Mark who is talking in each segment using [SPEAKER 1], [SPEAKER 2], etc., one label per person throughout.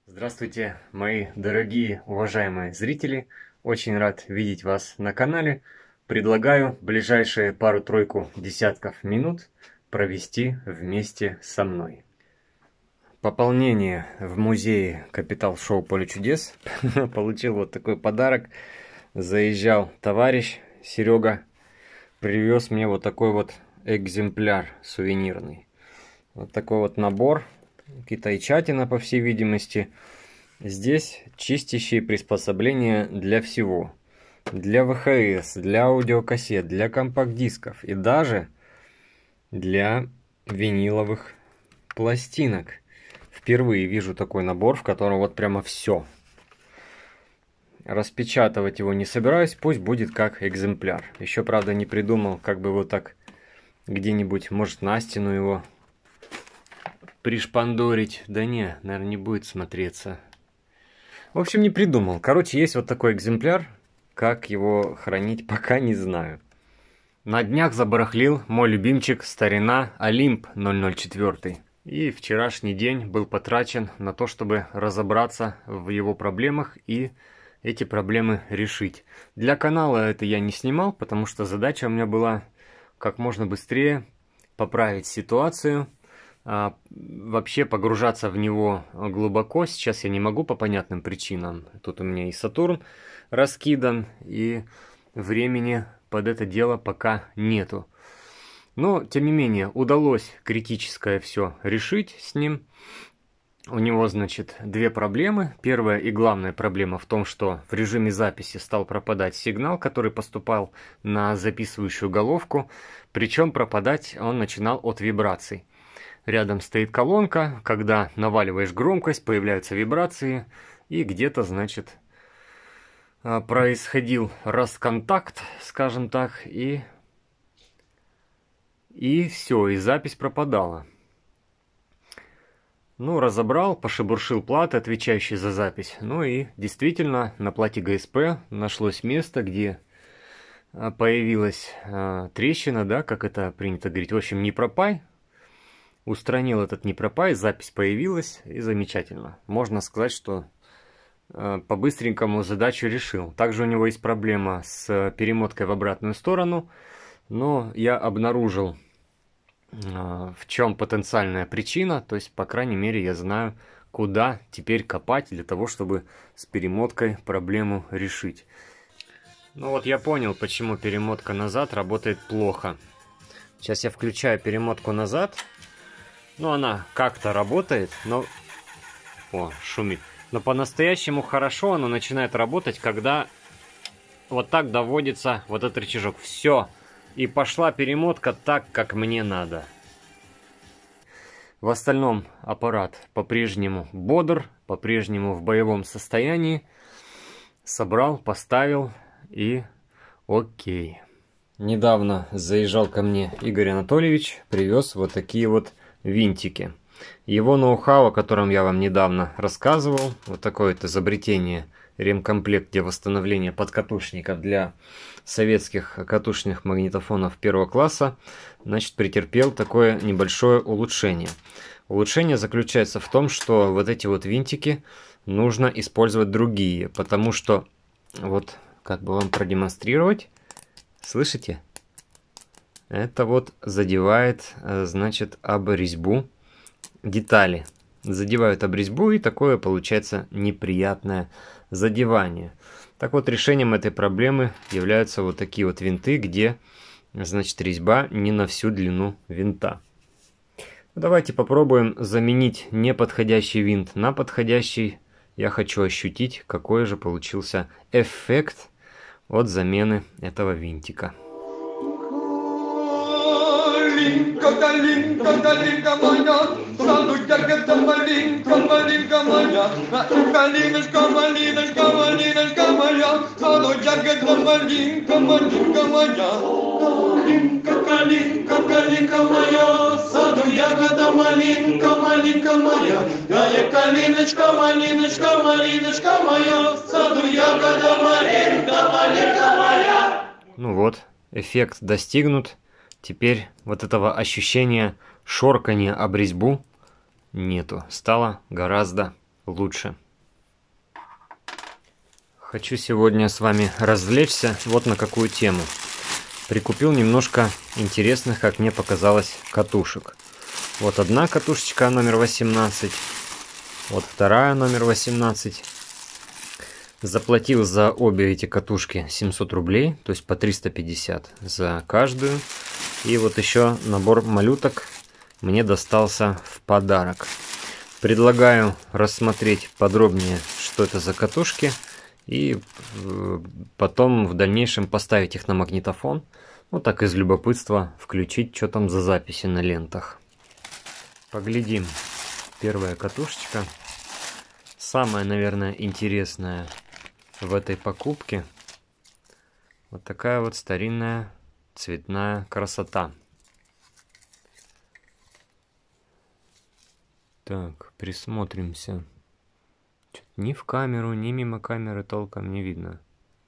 [SPEAKER 1] Здравствуйте, мои дорогие, уважаемые зрители. Очень рад видеть вас на канале. Предлагаю ближайшие пару-тройку десятков минут провести вместе со мной. Пополнение в музее Капитал Шоу Поле Чудес. Получил вот такой подарок. Заезжал товарищ Серега, привез мне вот такой вот экземпляр сувенирный. Вот такой вот набор. Китайчатина, по всей видимости. Здесь чистящие приспособления для всего. Для ВХС, для аудиокассет, для компакт-дисков и даже для виниловых пластинок. Впервые вижу такой набор, в котором вот прямо все. Распечатывать его не собираюсь, пусть будет как экземпляр. Еще, правда, не придумал, как бы вот так где-нибудь, может, на стену его пришпандорить. Да не, наверное, не будет смотреться. В общем, не придумал. Короче, есть вот такой экземпляр. Как его хранить, пока не знаю. На днях забарахлил мой любимчик старина Олимп 004. И вчерашний день был потрачен на то, чтобы разобраться в его проблемах и эти проблемы решить. Для канала это я не снимал, потому что задача у меня была как можно быстрее поправить ситуацию. Вообще погружаться в него глубоко сейчас я не могу по понятным причинам. Тут у меня и Сатурн раскидан, и времени под это дело пока нету. Но, тем не менее, удалось критическое все решить с ним. У него, значит, две проблемы. Первая и главная проблема в том, что в режиме записи стал пропадать сигнал, который поступал на записывающую головку. Причем пропадать он начинал от вибраций. Рядом стоит колонка, когда наваливаешь громкость, появляются вибрации, и где-то, значит, происходил расконтакт, скажем так, и все, и запись пропадала. Ну, разобрал, пошебуршил платы, отвечающие за запись. Ну и действительно, на плате ГСП нашлось место, где появилась трещина, да, как это принято говорить. В общем, не пропай. Устранил этот непропай, запись появилась, и замечательно. Можно сказать, что по-быстренькому задачу решил. Также у него есть проблема с перемоткой в обратную сторону, но я обнаружил, в чем потенциальная причина, то есть, по крайней мере, я знаю, куда теперь копать для того, чтобы с перемоткой проблему решить. Ну вот я понял, почему перемотка назад работает плохо. Сейчас я включаю перемотку назад. Ну, она как-то работает, но... О, шумит. Но по-настоящему хорошо она начинает работать, когда вот так доводится вот этот рычажок. Все. И пошла перемотка так, как мне надо. В остальном аппарат по-прежнему бодр, по-прежнему в боевом состоянии. Собрал, поставил и окей. Недавно заезжал ко мне Игорь Анатольевич, привез вот такие вот винтики. Его ноу-хау, о котором я вам недавно рассказывал, вот такое вот изобретение, ремкомплект для восстановления подкатушников для советских катушечных магнитофонов первого класса, значит, претерпел такое небольшое улучшение. Улучшение заключается в том, что вот эти вот винтики нужно использовать другие, потому что, вот, как бы вам продемонстрировать, слышите? Это вот задевает, значит, об резьбу детали. Задевают об резьбу, и такое получается неприятное задевание. Так вот, решением этой проблемы являются вот такие вот винты, где, значит, резьба не на всю длину винта. Давайте попробуем заменить неподходящий винт на подходящий. Я хочу ощутить, какой же получился эффект от замены этого винтика.
[SPEAKER 2] Калинка моя, саду ягода малинка моя, калиночка, малиночка моя, саду ягода малинка моя. Калинка моя, саду ягода малинка моя, калиночка, малиночка моя, саду ягода малинка моя.
[SPEAKER 1] Ну вот, эффект достигнут. Теперь вот этого ощущения шоркания об резьбу нету. Стало гораздо лучше. Хочу сегодня с вами развлечься вот на какую тему. Прикупил немножко интересных, как мне показалось, катушек. Вот одна катушечка номер 18. Вот вторая номер 18. Заплатил за обе эти катушки 700 рублей, то есть по 350 за каждую. И вот еще набор малюток мне достался в подарок. Предлагаю рассмотреть подробнее, что это за катушки, и потом в дальнейшем поставить их на магнитофон. Ну так из любопытства включить, что там за записи на лентах. Поглядим. Первая катушечка. Самая, наверное, интересная в этой покупке. Вот такая вот старинная цветная красота. Так, присмотримся. Ни в камеру, ни мимо камеры толком не видно.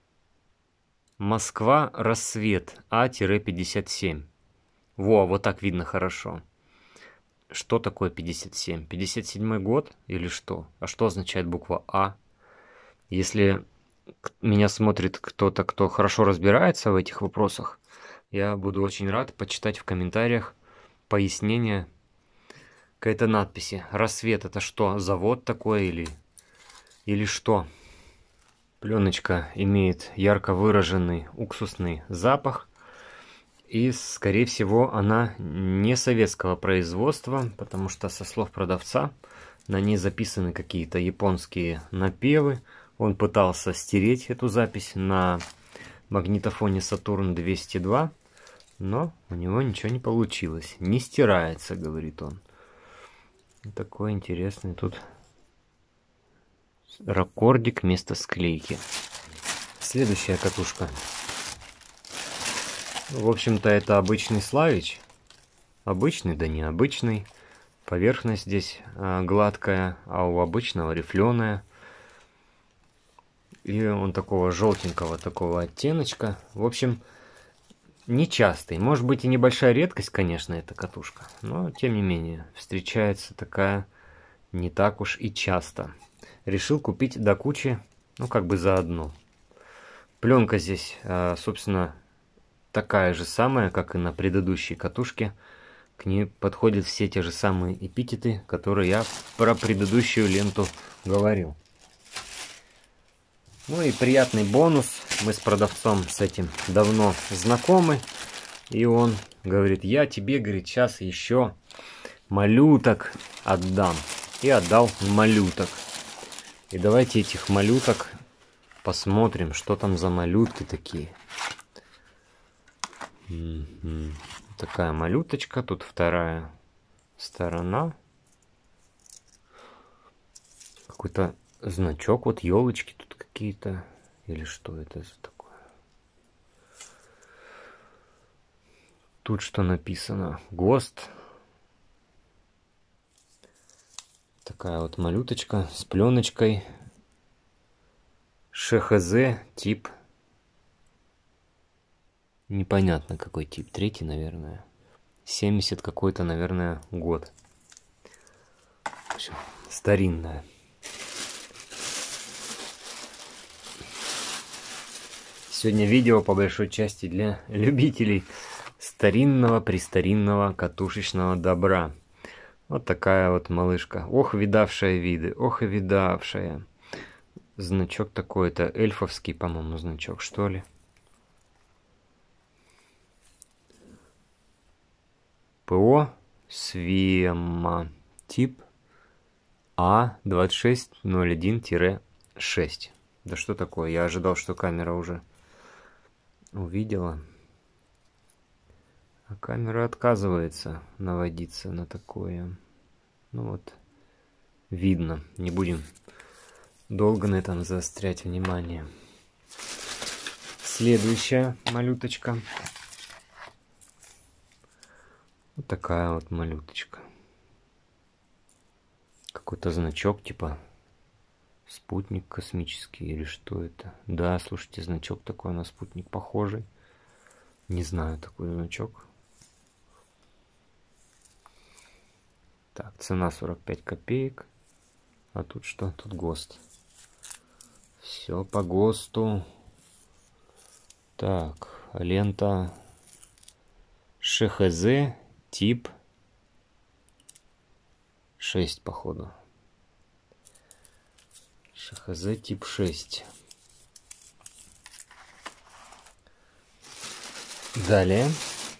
[SPEAKER 1] Москва, рассвет, А-57. Во, вот так видно хорошо. Что такое 57? 57 год или что? А что означает буква А? Если меня смотрит кто-то, кто хорошо разбирается в этих вопросах, я буду очень рад почитать в комментариях пояснение к этой надписи. Рассвет — это что, завод такой или что? Пленочка имеет ярко выраженный уксусный запах. И, скорее всего, она не советского производства, потому что, со слов продавца, на ней записаны какие-то японские напевы. Он пытался стереть эту запись на магнитофоне Saturn 202, но у него ничего не получилось. Не стирается, говорит он. Такой интересный тут раккордик вместо склейки. Следующая катушка. В общем-то, это обычный Славич. Обычный, да необычный. Поверхность здесь гладкая, а у обычного рифленая. И он такого желтенького, такого оттеночка. В общем, нечастый. Может быть и небольшая редкость, конечно, эта катушка. Но, тем не менее, встречается такая не так уж и часто. Решил купить до кучи, ну как бы заодно. Пленка здесь, собственно, такая же самая, как и на предыдущей катушке. К ней подходят все те же самые эпитеты, которые я про предыдущую ленту говорил. Ну и приятный бонус. Мы с продавцом с этим давно знакомы. И он говорит: я тебе, говорит, сейчас еще малюток отдам. И отдал малюток. И давайте этих малюток посмотрим, что там за малютки такие. Такая малюточка, тут вторая сторона. Какой-то значок, вот елочки тут какие-то. Или что это такое? Тут что написано? ГОСТ. Такая вот малюточка с пленочкой. ШХЗ тип. Непонятно какой тип. Третий, наверное. 70 какой-то, наверное, год. В общем, старинная. Сегодня видео по большой части для любителей старинного, престаринного катушечного добра. Вот такая вот малышка. Ох, видавшая виды. Ох и видавшая. Значок такой-то. Эльфовский, по-моему, значок, что ли. ПО Свема. Тип А2601-6. Да что такое? Я ожидал, что камера уже увидела. А камера отказывается наводиться на такое. Ну вот, видно. Не будем долго на этом заострять внимание. Следующая малюточка. Вот такая вот малюточка. Какой-то значок типа спутник космический или что это? Да, слушайте, значок такой на спутник похожий. Не знаю, такой значок. Так, цена 45 копеек. А тут что? Тут ГОСТ. Все по ГОСТу. Так, лента ШХЗ тип 6, походу. ШХЗ тип 6. Далее.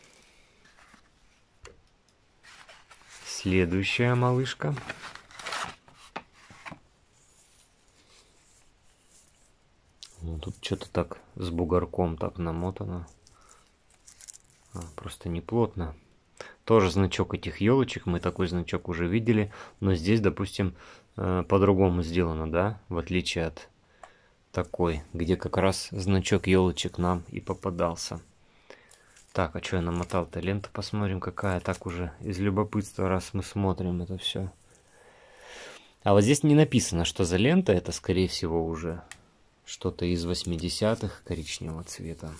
[SPEAKER 1] Следующая малышка. Ну, тут что-то так с бугорком так намотано. Просто не плотно. Тоже значок этих елочек. Мы такой значок уже видели. Но здесь, допустим, по-другому сделано, да? В отличие от такой, где как раз значок елочек нам и попадался. Так, а что я намотал-то? Ленту посмотрим, какая. Так уже из любопытства, раз мы смотрим это все. А вот здесь не написано, что за лента. Это, скорее всего, уже что-то из 80-х коричневого цвета.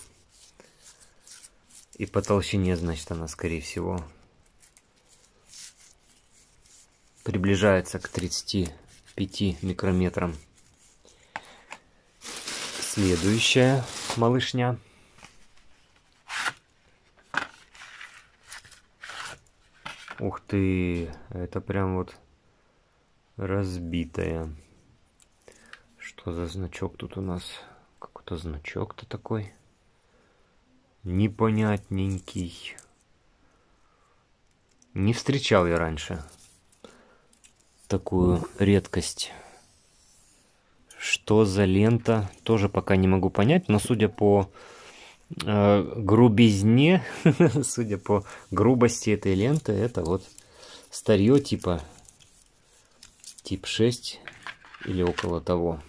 [SPEAKER 1] И по толщине, значит, она, скорее всего, приближается к 35 микрометрам. Следующая малышня. Ух ты, это прям вот разбитая. Что за значок тут у нас? Какой-то значок-то такой непонятненький. Не встречал я раньше такую редкость. Что за лента? Тоже пока не могу понять, но судя по грубизне, судя по грубости этой ленты, это вот старье типа тип 6 или около того.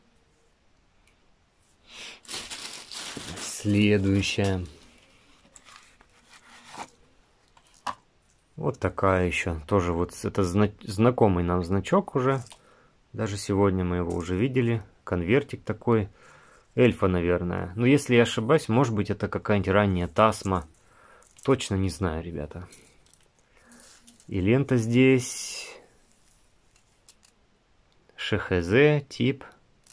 [SPEAKER 1] Следующая. Вот такая еще. Тоже вот это знакомый нам значок уже. Даже сегодня мы его уже видели. Конвертик такой. Эльфа, наверное. Но если я ошибаюсь, может быть, это какая-нибудь ранняя Тасма. Точно не знаю, ребята. И лента здесь ШХЗ тип.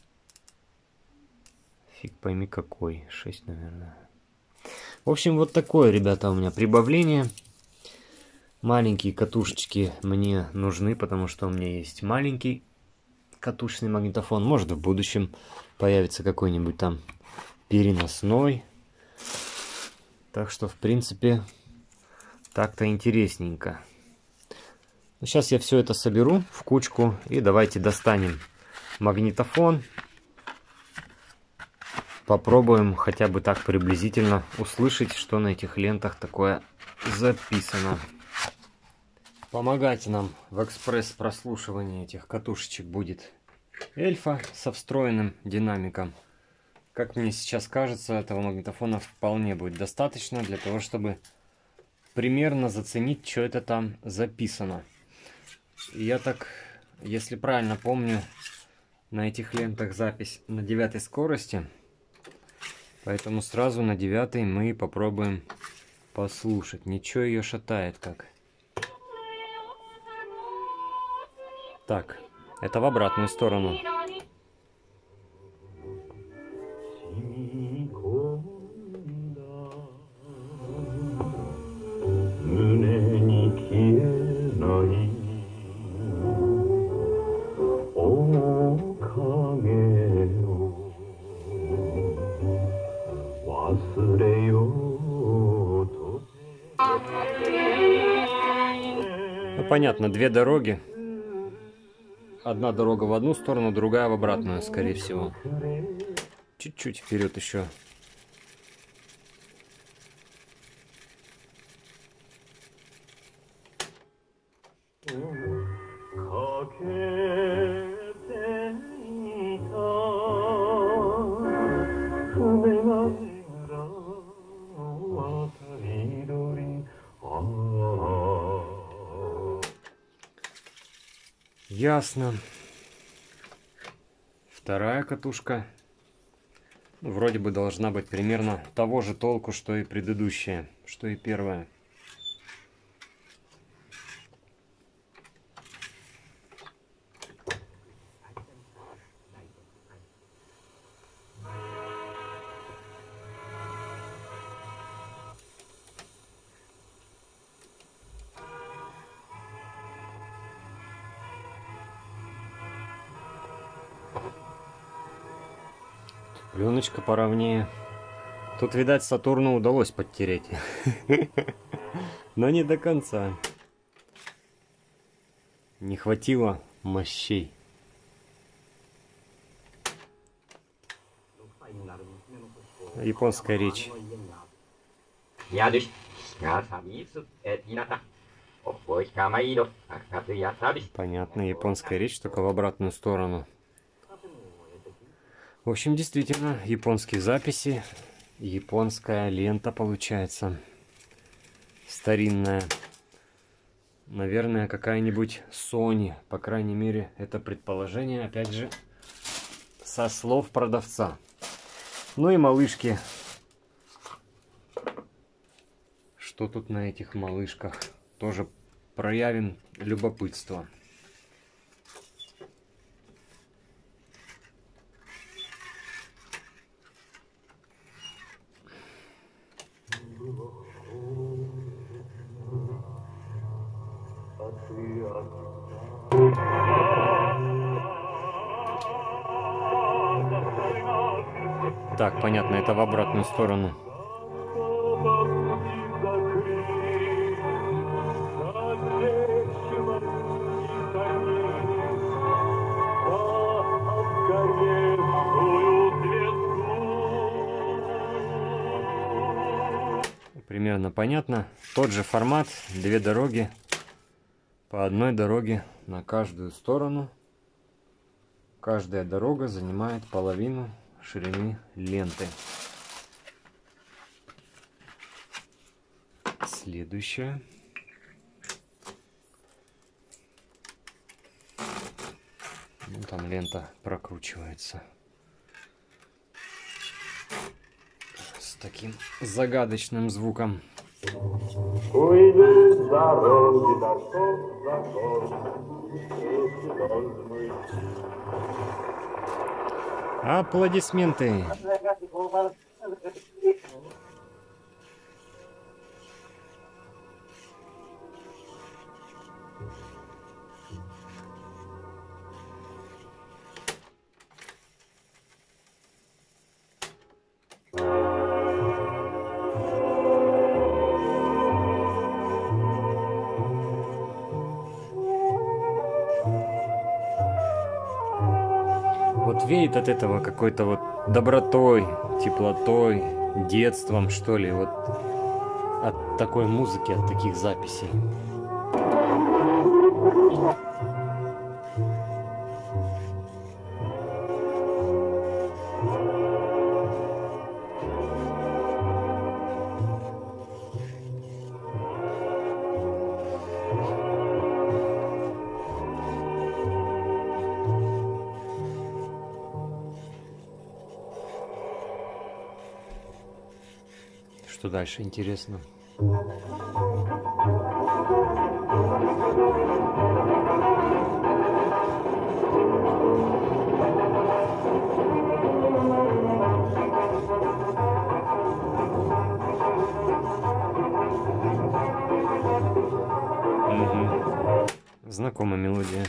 [SPEAKER 1] Фиг пойми какой. 6, наверное. В общем, вот такое, ребята, у меня прибавление. Маленькие катушечки мне нужны, потому что у меня есть маленький катушечный магнитофон. Может, в будущем появится какой-нибудь там переносной. Так что, в принципе, так-то интересненько. Сейчас я все это соберу в кучку. И давайте достанем магнитофон. Попробуем хотя бы так приблизительно услышать, что на этих лентах такое записано. Помогать нам в экспресс-прослушивании этих катушечек будет Эльфа со встроенным динамиком. Как мне сейчас кажется, этого магнитофона вполне будет достаточно для того, чтобы примерно заценить, что это там записано. Я так, если правильно помню, на этих лентах запись на 9 скорости. Поэтому сразу на 9 мы попробуем послушать. Ничего ее шатает как. Так, это в обратную сторону. Ну, понятно, две дороги. Одна дорога в одну сторону, другая в обратную, скорее всего. Чуть-чуть вперед еще. Ясно. Вторая катушка вроде бы должна быть примерно того же толку, что и предыдущая, что и первая. Пленочка поровнее. Тут, видать, Сатурну удалось подтереть. Но не до конца. Не хватило мощей. Японская речь. Понятно, японская речь, только в обратную сторону. В общем, действительно, японские записи, японская лента получается. Старинная. Наверное, какая-нибудь Sony. По крайней мере, это предположение, опять же, со слов продавца. Ну и малышки. Что тут на этих малышках? Тоже проявим любопытство. Так, понятно, это в обратную сторону. Примерно понятно. Тот же формат, две дороги, по одной дороге на каждую сторону. Каждая дорога занимает половину ширины ленты. Следующая. Ну, там лента прокручивается с таким загадочным звуком. Аплодисменты. Вот веет от этого какой-то вот добротой, теплотой, детством, что ли, вот от такой музыки, от таких записей. Что дальше интересно? Знакомая мелодия.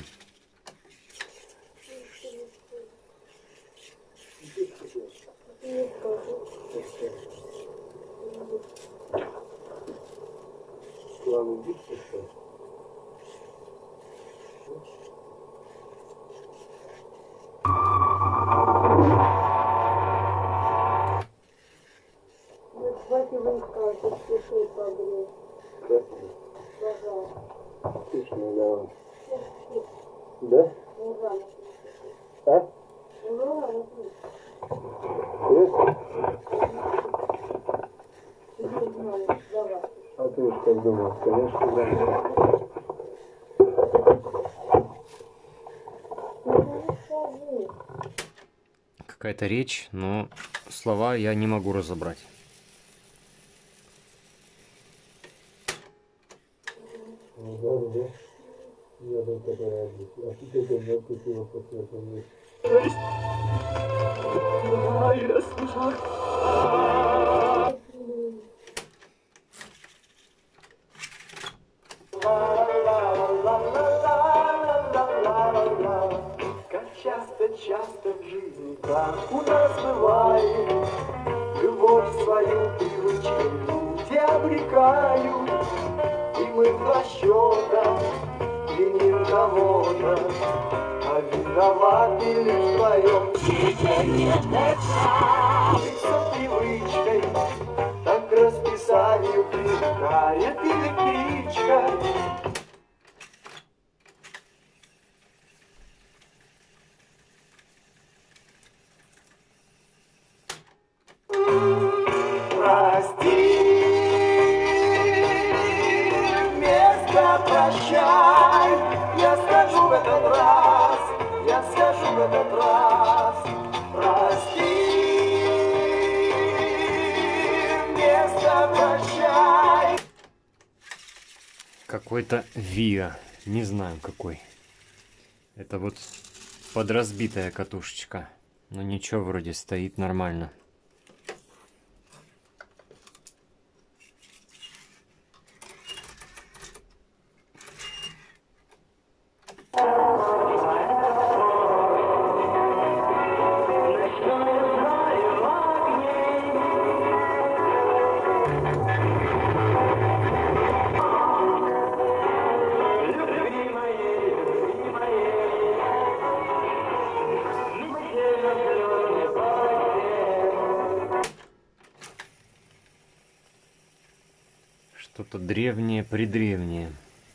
[SPEAKER 2] Да? А? А ты уж как думал, конечно, да.
[SPEAKER 1] Какая-то речь, но слова я не могу разобрать.
[SPEAKER 2] Да. Я был такой адрес. А ты как давно купила после этого? Часто в жизни так у нас бывает, любовь свою привычкой люди обрекают, и мы в два счета виним кого-то, а виноваты лишь вдвоем. Со привычкой так расписанию примыкает электричка. Прощай, я скажу в этот раз, прости, вместо прощай.
[SPEAKER 1] Какой-то Виа, не знаю какой. Это вот подразбитая катушечка, но ничего, вроде стоит нормально. Что-то древнее-предревнее.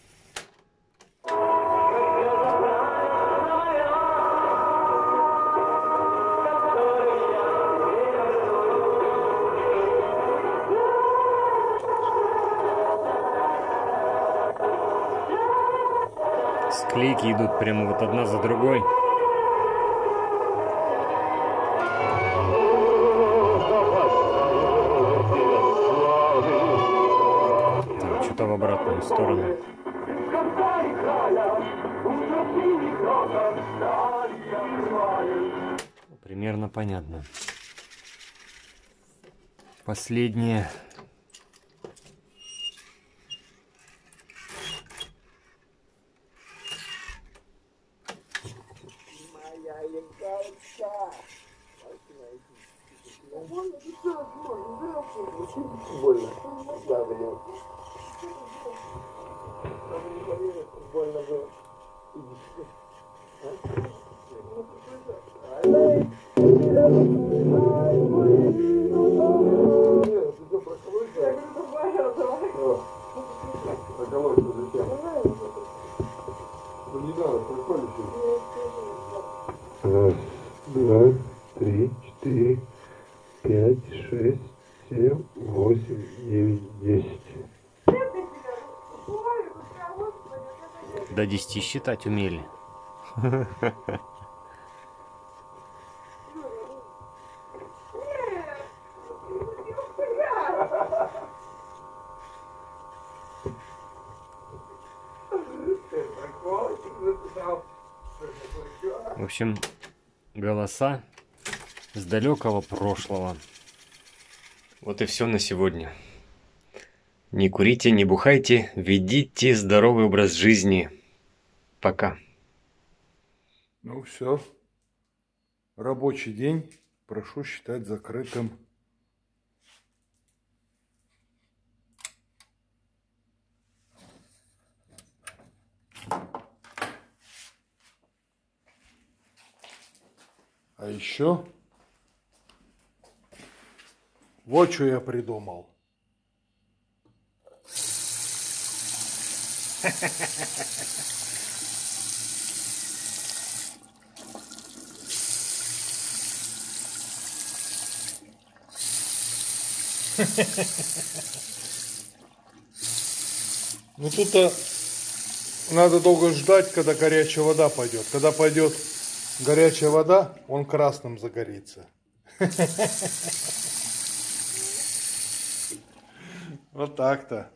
[SPEAKER 1] Склейки идут прямо вот одна за другой. Так, что-то в обратную сторону. Примерно понятно. Последнее.
[SPEAKER 2] Больно. Да, блин. Больно было. Нет, ты что, прокололся? Я говорю, давай. Прокололся зачем? Ну не надо, проколись. Раз, два, три, четыре, 5, 6, 7, 8, 9, 10.
[SPEAKER 1] До 10 считать умели. В общем, голоса с далекого прошлого. Вот и все на сегодня. Не курите, не бухайте, ведите здоровый образ жизни. Пока.
[SPEAKER 3] Ну все. Рабочий день прошу считать закрытым. А еще вот что я придумал. Ну тут-то надо долго ждать, когда горячая вода пойдет. Когда пойдет горячая вода, он красным загорится. Вот так-то.